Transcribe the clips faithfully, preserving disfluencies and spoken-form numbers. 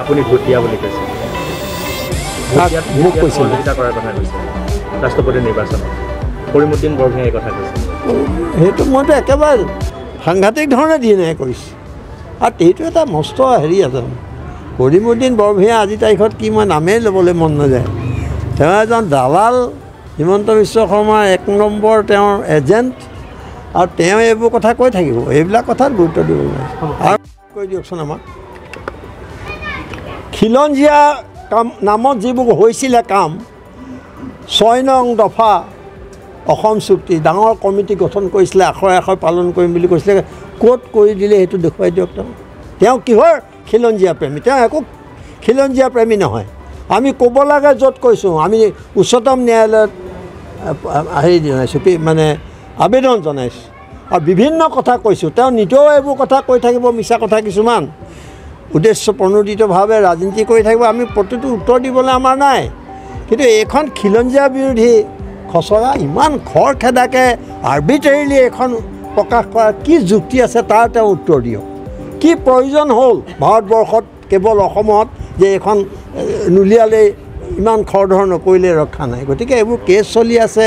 আপুনি ভোট দিয়া বুলি কৈছে মোক কৈছিল এটা কৰাৰ কথা কৈছে ৰাষ্ট্ৰপতি নিৰ্বাচনত কৰিমুদ্দিন বৰভূঞাই এই কথা কৈছে সেইটো মইতো একেবাৰে সাংঘাতিক ধৰণে দিয়ে নাই কৰিছে আৰু সেইটো এটা মস্ত হেৰি আছে কৰিমুদ্দিন বৰভূঞা আজি তাৰিখত কি মই নামেই ল'বলৈ মন নাযায় তেওঁ এজন দালাল হিমন্ত বিশ্ব শৰ্মাৰ এক নম্বৰ তেওঁৰ এজেণ্ট আৰু তেওঁ এইবোৰ কথা কৈ থাকিব এইবিলাক কথাত গুৰুত্ব দিব লাগে আৰু কৈ দিয়কচোন আমাক খিলঞ্জীয়া কাম নামত যিবোৰ হৈছিলে কাম ছয় নং দফা অসম চুক্তি ডাঙৰ কমিটি গঠন কৰিছিলে আখৰে আখৰে পালন কৰিম বুলি কৈছিলে ক'ত কৰি দিলে সেইটো দেখুৱাই দিয়ক তেওঁ তেওঁ কিহৰ খিলঞ্জীয়া প্ৰেমী তেওঁ একো খিলঞ্জীয়া প্ৰেমী নহয় আমি ক'ব লাগে য'ত কৈছোঁ আমি উচ্চতম ন্যায়ালয়ত হেৰি জনাইছোঁ মানে আবেদন জনাইছোঁ আৰু বিভিন্ন কথা কৈছোঁ তেওঁ নিজেও এইবোৰ কথা কৈ থাকিব মিছা কথা কিছুমান উদ্দেশ্য প্ৰণোদিতভাৱে ৰাজনীতি কৰি থাকিব আমি প্ৰতিটো উত্তৰ দিবলৈ আমাৰ নাই কিন্তু এইখন খিলঞ্জীয়া বিৰোধী খচৰা ইমান খৰখেদাকৈ আৰ্বিট্ৰেৰিলি এখন প্ৰকাশ কৰাৰ কি যুক্তি আছে তাৰ তেওঁ উত্তৰ দিয়ক কি প্ৰয়োজন হ'ল ভাৰতবৰ্ষত কেৱল অসমত যে এইখন নুলিয়ালেই ইমান খৰধৰ নকৰিলে ৰক্ষা নাই গতিকে এইবোৰ কেছ চলি আছে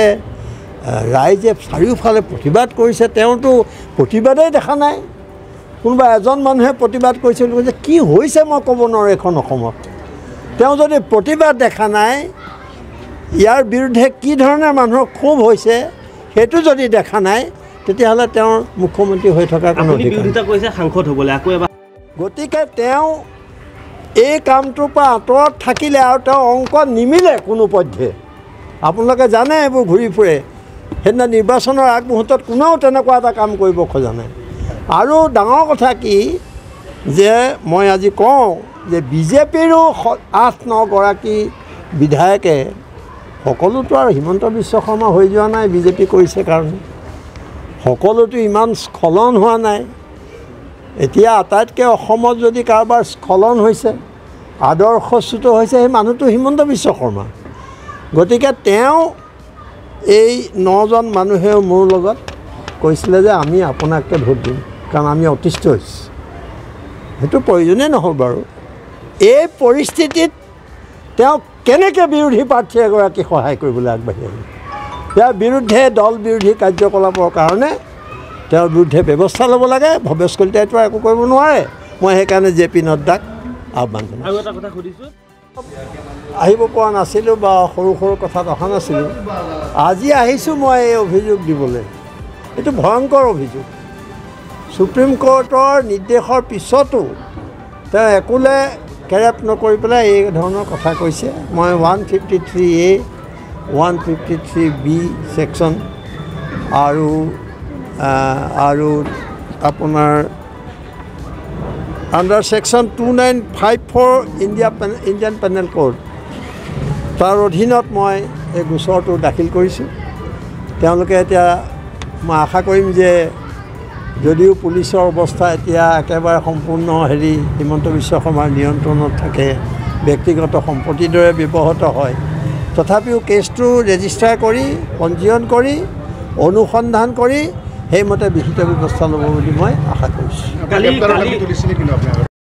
ৰাইজে চাৰিওফালে প্ৰতিবাদ কৰিছে তেওঁতো প্ৰতিবাদেই দেখা নাই কোনোবা এজন মানুহে প্ৰতিবাদ কৰিছে বুলি কৈছে কি হৈছে মই ক'ব নোৱাৰোঁ এইখন অসমত তেওঁ যদি প্ৰতিবাদ দেখা নাই ইয়াৰ বিৰুদ্ধে কি ধৰণৰ মানুহৰ ক্ষোভ হৈছে সেইটো যদি দেখা নাই তেতিয়াহ'লে তেওঁৰ মুখ্যমন্ত্ৰী হৈ থকাৰ কোনো বিৰোধিতা কৰিছে সাংসদ হ'বলৈ আকৌ এবাৰ গতিকে তেওঁ এই কামটোৰ পৰা আঁতৰত থাকিলে আৰু তেওঁ অংক নিমিলে কোনো পধ্যে আপোনালোকে জানে এইবোৰ ঘূৰি ফুৰে সেইদিনা নিৰ্বাচনৰ আগমুহূৰ্তত কোনেও তেনেকুৱা এটা কাম কৰিব খোজা নাই আৰু ডাঙৰ কথা কি যে মই আজি কওঁ যে বিজেপিৰো আঠ নগৰাকী বিধায়কে সকলোতো আৰু হিমন্ত বিশ্ব শৰ্মা হৈ যোৱা নাই বিজেপি কৰিছে কাৰণে সকলোতো ইমান স্খলন হোৱা নাই এতিয়া আটাইতকৈ অসমত যদি কাৰোবাৰ স্খলন হৈছে আদৰ্শচ্যুত হৈছে সেই মানুহটো হিমন্ত বিশ্ব শৰ্মা গতিকে তেওঁ এই নজন মানুহেও মোৰ লগত কৈছিলে যে আমি আপোনাকে ভোট দিম কাৰণ আমি অতিষ্ঠ হৈছোঁ সেইটো প্ৰয়োজনেই নহ'ল বাৰু এই পৰিস্থিতিত তেওঁ কেনেকৈ বিৰোধী প্ৰাৰ্থী এগৰাকী সহায় কৰিবলৈ আগবাঢ়ি আহিল ইয়াৰ বিৰুদ্ধে দল বিৰোধী কাৰ্যকলাপৰ কাৰণে তেওঁৰ বিৰুদ্ধে ব্যৱস্থা ল'ব লাগে ভৱেশ কলিতাইতো একো কৰিব নোৱাৰে মই সেইকাৰণে জে পি নড্ডাক আহ্বান জনাইছোঁ আৰু এটা কথা সুধিছোঁ আহিব পৰা নাছিলোঁ বা সৰু সৰু কথাত অহা নাছিলোঁ আজি আহিছোঁ মই এই অভিযোগ দিবলৈ এইটো ভয়ংকৰ অভিযোগ সুপ্ৰিম কোৰ্টৰ নিৰ্দেশৰ পিছতো তেওঁ একোলে কেৰেপ নকৰি পেলাই এই ধৰণৰ কথা কৈছে মই one fifty three A one fifty three B section আৰু আৰু আপোনাৰ under section two nine five for India Indian penal code তাৰ অধীনত মই এই গোচৰটো দাখিল কৰিছোঁ তেওঁলোকে এতিয়া মই আশা কৰিম যে যদিও পুলিচৰ অৱস্থা এতিয়া একেবাৰে সম্পূৰ্ণ হেৰি হিমন্ত বিশ্ব শৰ্মাৰ নিয়ন্ত্ৰণত থাকে ব্যক্তিগত সম্পত্তিৰ দৰে ব্যৱহৃত হয় তথাপিও কেছটো ৰেজিষ্টাৰ কৰি পঞ্জীয়ন কৰি অনুসন্ধান কৰি সেইমতে বিহিত ব্যৱস্থা ল'ব বুলি মই আশা কৰিছোঁ